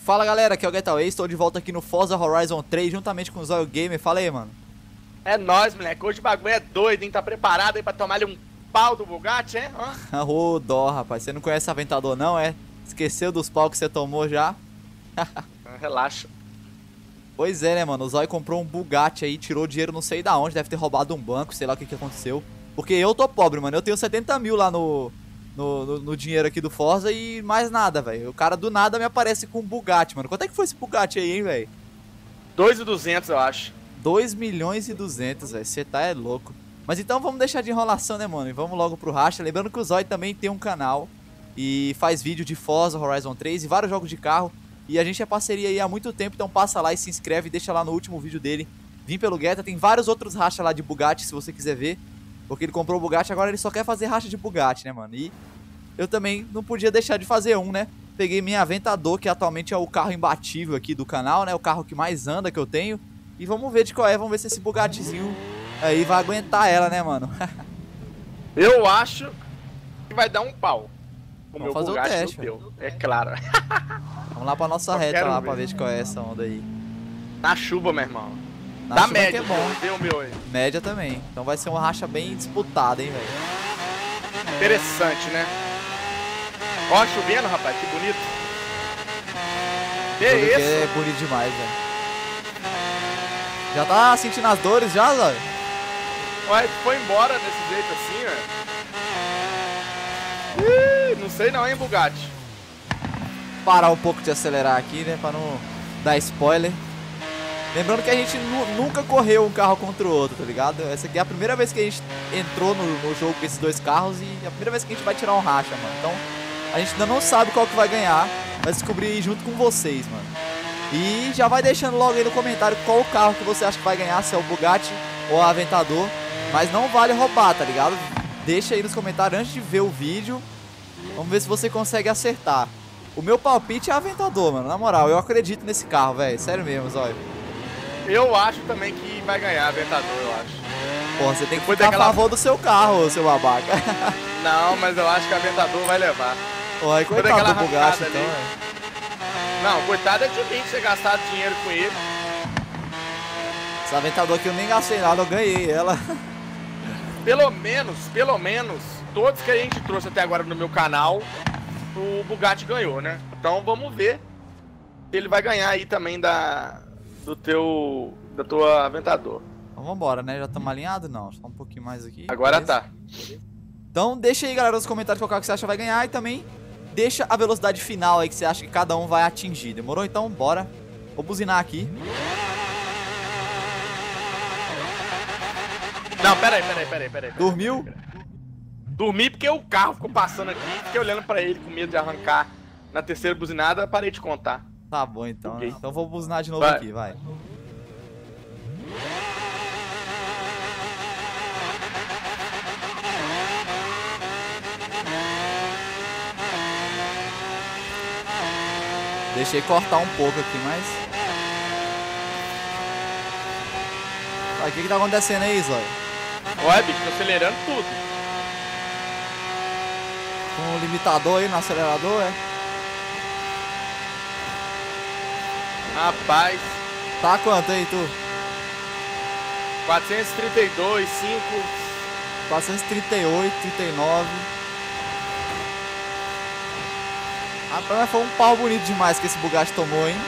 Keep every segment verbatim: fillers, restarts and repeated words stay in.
Fala galera, aqui é o Getaway, estou de volta aqui no Forza Horizon três juntamente com o Zóio Gamer. Fala aí, mano. É nóis, moleque. Hoje o bagulho é doido, hein? Tá preparado aí pra tomar ali um pau do Bugatti, hein? Ô, dó, rapaz. Você não conhece Aventador não, é? Esqueceu dos pau que você tomou já? Relaxa. Pois é, né, mano? O Zóio comprou um Bugatti aí, tirou dinheiro não sei da onde, deve ter roubado um banco, sei lá o que que aconteceu. Porque eu tô pobre, mano. Eu tenho setenta mil lá no... No, no, no dinheiro aqui do Forza e mais nada, velho. O cara do nada me aparece com um Bugatti, mano. Quanto é que foi esse Bugatti aí, hein, velho? dois mil e duzentos, eu acho. dois milhões e duzentos, velho. Você tá é louco. Mas então vamos deixar de enrolação, né, mano? E vamos logo pro racha. Lembrando que o Zóio também tem um canal e faz vídeo de Forza Horizon três e vários jogos de carro. E a gente é parceria aí há muito tempo, então passa lá e se inscreve e deixa lá no último vídeo dele. Vim pelo Guetta, tem vários outros racha lá de Bugatti, se você quiser ver. Porque ele comprou o Bugatti, agora ele só quer fazer racha de Bugatti, né, mano? E eu também não podia deixar de fazer um, né? Peguei minha Aventador, que atualmente é o carro imbatível aqui do canal, né? O carro que mais anda que eu tenho. E vamos ver de qual é, vamos ver se esse Bugattizinho aí vai aguentar ela, né, mano? Eu acho que vai dar um pau. O Vamos meu fazer Bugatti o teste, no teu, é claro. Vamos lá pra nossa Eu reta quero lá, ver. pra ver de qual é essa onda aí. Na chuva, meu irmão. Na Da chuva média, que é bom. Vê o meu aí. Média também. Então vai ser uma racha bem disputada, hein, velho? Interessante, né? Ó, chovendo, rapaz, que bonito. Que Tudo que isso? é bonito demais, velho. Já tá sentindo as dores já, Zóio? Ué, foi embora desse jeito assim, ó. Ih, não sei não, hein, Bugatti. Parar um pouco de acelerar aqui, né, pra não dar spoiler. Lembrando que a gente nu nunca correu um carro contra o outro, tá ligado? Essa aqui é a primeira vez que a gente entrou no, no jogo com esses dois carros e é a primeira vez que a gente vai tirar um racha, mano. Então, a gente ainda não sabe qual que vai ganhar, vai descobrir junto com vocês, mano. E já vai deixando logo aí no comentário qual o carro que você acha que vai ganhar, se é o Bugatti ou o Aventador. Mas não vale roubar, tá ligado? Deixa aí nos comentários antes de ver o vídeo. Vamos ver se você consegue acertar. O meu palpite é Aventador, mano. Na moral, eu acredito nesse carro, velho. Sério mesmo, Zóio. Eu acho também que vai ganhar Aventador, eu acho. Porra, você tem que Depois ficar daquela- a favor do seu carro, seu babaca. Não, mas eu acho que Aventador vai levar. Porra, aí coitado daquela do Bugatti, arrancada então, ali. velho. Não, coitado é de mim ter gastado dinheiro com ele. Esse Aventador aqui eu nem gastei nada, eu ganhei ela. Pelo menos, pelo menos, todos que a gente trouxe até agora no meu canal, o Bugatti ganhou, né? Então vamos ver se ele vai ganhar aí também da do teu da tua Aventador. Então vambora, né? Já estamos alinhados? Não, só um pouquinho mais aqui. Agora beleza? tá. Então deixa aí, galera, nos comentários qual carro que você acha que vai ganhar e também deixa a velocidade final aí que você acha que cada um vai atingir. Demorou? Então bora. Vou buzinar aqui. Não, pera aí, pera aí, pera aí, pera aí. Dormiu? Dormi porque o carro ficou passando aqui, fiquei olhando pra ele com medo de arrancar na terceira buzinada, parei de contar. Tá bom então, Ok. né? Então vou buzinar de novo Vai. aqui, vai. Deixei cortar um pouco aqui, mas... Tá, o que que tá acontecendo aí, Zóio? Ué, bicho, tô acelerando tudo. Com um limitador aí no acelerador, é? Rapaz, Tá quanto aí, tu? quatrocentos e trinta e dois, cinco. quatrocentos e trinta e oito, trinta e nove. Rapaz, mas foi um pau bonito demais que esse Bugatti tomou, hein?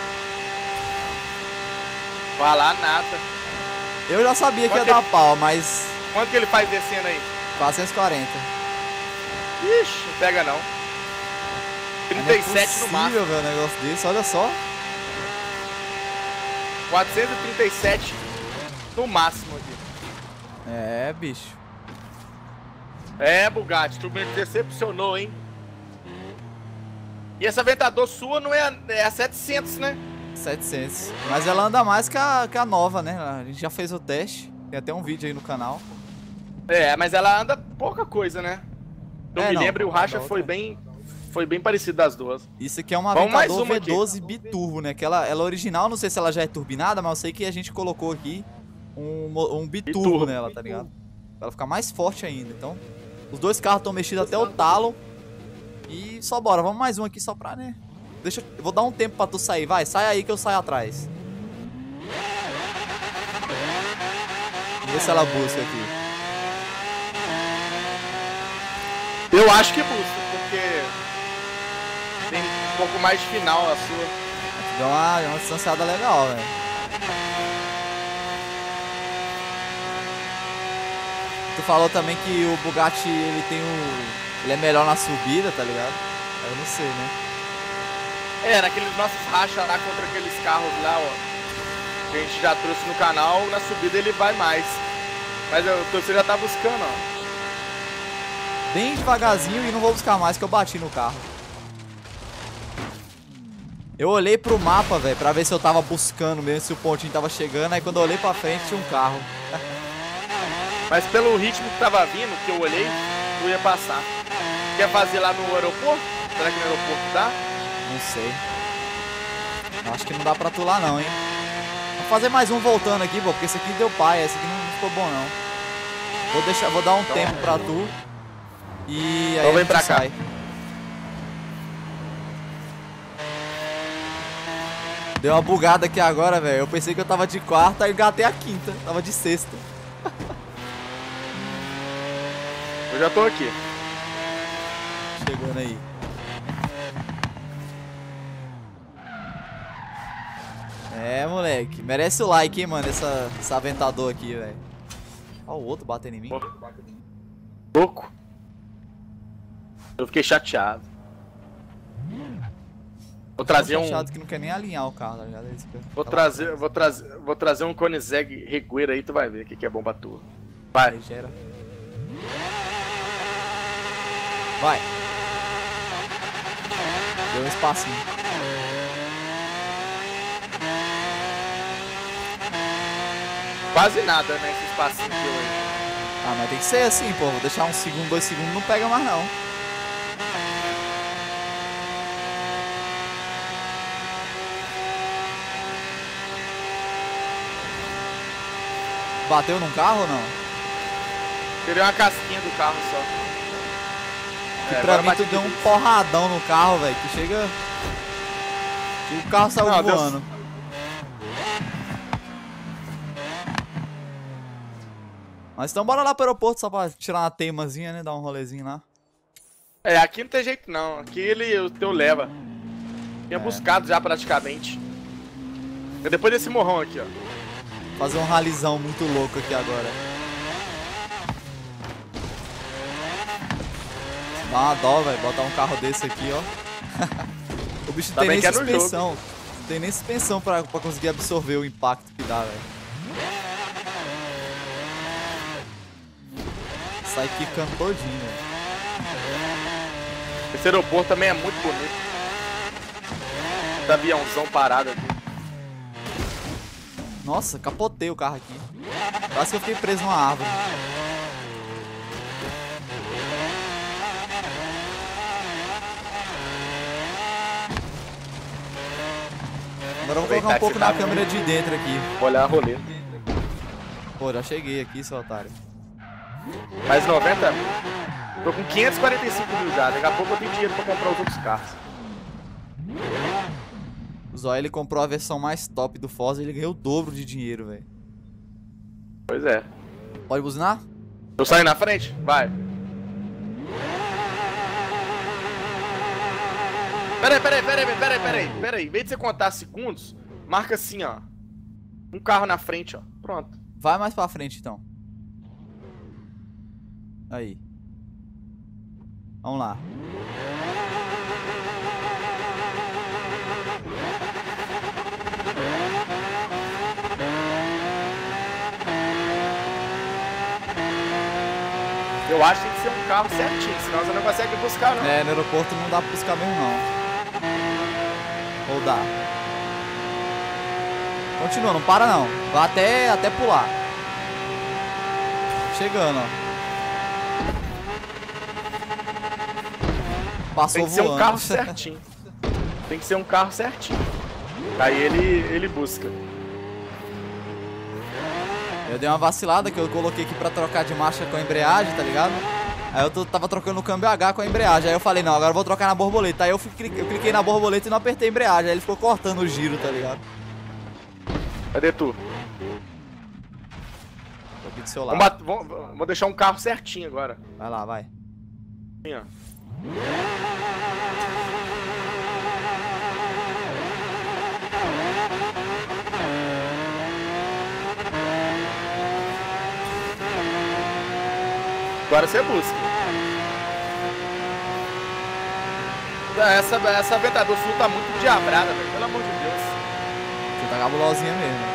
Falar nada. Eu já sabia que ia Quanto dar pau, mas Quanto que ele faz descendo aí? quatrocentos e quarenta. Ixi, não pega não. trinta e sete no Não é máximo. possível, velho, um negócio desse, olha só. quatrocentos e trinta e sete no máximo aqui. É, bicho. É, Bugatti, tu me decepcionou, hein? E essa Aventador sua não é a, é a setecentos, né? setecentos. Mas ela anda mais que a, que a nova, né? A gente já fez o teste. Tem até um vídeo aí no canal. É, mas ela anda pouca coisa, né? Eu É, me não, lembro e o a racha outra- foi bem foi bem parecido das duas. Isso aqui é uma Vamos mais Aventador uma V aqui. doze biturbo, né? Que ela, ela original, não sei se ela já é turbinada, mas eu sei que a gente colocou aqui um, mo- um biturbo, Biturbo. nela, tá ligado? Pra ela ficar mais forte ainda. Então, os dois carros estão mexidos até o talo. E só bora, vamos mais um aqui só pra, né? deixa eu vou dar um tempo pra tu sair. Vai, sai aí que eu saio atrás. Vamos ver se ela busca aqui. Eu acho que busca, porque tem um pouco mais de final a sua. Deu uma, uma distanciada legal, velho. Tu falou também que o Bugatti, ele tem o... ele é melhor na subida, tá ligado? Eu não sei, né? É, naqueles nossos rachas lá contra aqueles carros lá, ó, que a gente já trouxe no canal, na subida ele vai mais. Mas eu, você já tá buscando, ó. Bem devagarzinho e não vou buscar mais, que eu bati no carro. Eu olhei pro mapa, velho, pra ver se eu tava buscando mesmo, se o pontinho tava chegando. Aí quando eu olhei pra frente, tinha um carro. Mas pelo ritmo que tava vindo, que eu olhei, eu ia passar. Quer fazer lá no aeroporto? Será que no aeroporto dá? Não sei. Acho que não dá pra tu lá não, hein. Vou fazer mais um voltando aqui, pô, porque esse aqui deu pai, esse aqui não ficou bom não. Vou deixar, vou dar um então, tempo pra tu. E aí então vem pra cá. Sai. Deu uma bugada aqui agora, velho. Eu pensei que eu tava de quarta e engatei a quinta. Tava de sexta. Eu já tô aqui. Chegando aí. É, moleque. Merece o like, hein, mano, essa, esse aventador aqui, velho. Ó o outro batendo em mim. Louco. Eu fiquei chateado. Vou trazer um... chateado que não quer nem alinhar o carro, tá ligado? É isso que eu... Vou trazer, vou trazer, vou trazer um Koenigsegg Regueira aí, tu vai ver o que, que é bom pra tu. Vai. Gera. Vai. Deu um espacinho. Quase nada, né, esse espacinho aqui hoje. Ah, mas tem que ser assim, pô. Vou deixar um segundo, dois segundos, não pega mais não. Bateu num carro ou não? Tirei uma casquinha do carro só. Que é, pra mim tu deu um porradão no carro, velho. Que chega... que o carro saiu não, voando. Deu... Mas então bora lá pro aeroporto só pra tirar uma teimazinha, né? Dar um rolezinho lá. É, aqui não tem jeito não. Aqui ele, o teu leva. Tinha é. buscado já praticamente. É depois desse morrão aqui, ó. Fazer um ralizão muito louco aqui agora. Dá uma dó, velho. Botar um carro desse aqui, ó. O bicho não tem nem suspensão. Não tem nem suspensão pra, pra conseguir absorver o impacto que dá, velho. Sai quicando todinho, velho. Esse aeroporto também é muito bonito. Esse aviãozão parado aqui. Nossa, capotei o carro aqui. Quase que eu fiquei preso numa árvore. Agora eu vou colocar um pouco na câmera de dentro aqui. Vou olhar a rolê. Pô, já cheguei aqui, seu otário. Mais noventa mil. Tô com quinhentos e quarenta e cinco mil já. Daqui a pouco eu tenho dinheiro pra comprar os outros carros. O Zóia, ele comprou a versão mais top do Forza e ele ganhou o dobro de dinheiro, velho. Pois é. Pode buzinar? Eu saio na frente? Vai. Peraí, peraí, peraí, peraí, peraí, peraí. Em vez de você contar segundos, marca assim, ó. Um carro na frente, ó. Pronto. Vai mais pra frente, então. Aí. Vamos lá. Eu acho que tem que ser um carro certinho, senão você não consegue buscar, não. É, no aeroporto não dá pra buscar mesmo, não. Ou dá. Continua, não para não. Vai até, até pular. Chegando, ó. Passou Tem que voando. ser um carro certinho. Tem que ser um carro certinho. Aí ele, ele busca. Eu dei uma vacilada que eu coloquei aqui pra trocar de marcha com a embreagem, tá ligado? Aí eu tô, tava trocando o câmbio H com a embreagem. Aí eu falei, não, agora eu vou trocar na borboleta. Aí eu, fui, eu cliquei na borboleta e não apertei a embreagem. Aí ele ficou cortando o giro, tá ligado? Cadê tu? Tô aqui do seu lado. Vamos, vamos, vamos deixar um carro certinho agora. Vai lá, vai. Assim, ó. Agora você busca. Essa, essa Ventador Sul tá muito diabrada, velho. Pelo amor de Deus. Você tá cabulosinha mesmo.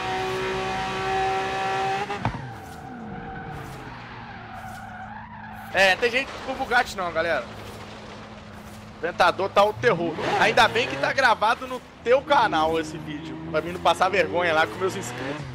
É, tem gente com Bugatti não, galera. Ventador tá o terror. Ainda bem que tá gravado no teu canal esse vídeo. Pra mim não passar vergonha lá com meus inscritos.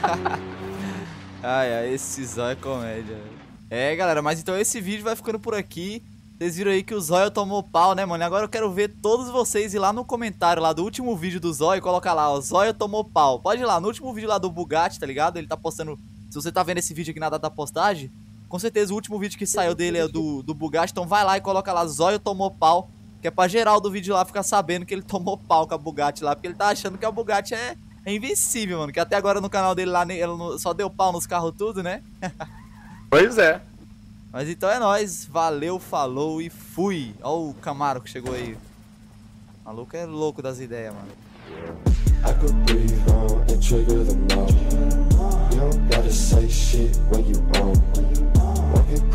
Ai, ai, esse zóio é comédia. É, galera, mas então esse vídeo vai ficando por aqui. Vocês viram aí que o Zóio tomou pau, né, mano? E agora eu quero ver todos vocês ir lá no comentário lá do último vídeo do Zóio e colocar lá, ó, Zóio tomou pau. Pode ir lá, no último vídeo lá do Bugatti, tá ligado? Ele tá postando, se você tá vendo esse vídeo aqui na data da postagem, com certeza o último vídeo que saiu dele é do, do Bugatti, então vai lá e coloca lá, Zóio tomou pau, que é pra geral do vídeo lá ficar sabendo que ele tomou pau com a Bugatti lá, porque ele tá achando que a Bugatti é, é invencível, mano, que até agora no canal dele lá, ele só deu pau nos carros tudo, né? Pois é. Mas então é nóis, valeu, falou e fui. Ó o Camaro que chegou aí. O maluco é louco das ideias, mano. I could breathe on and trigger the mouth. You don't gotta say shit when you own.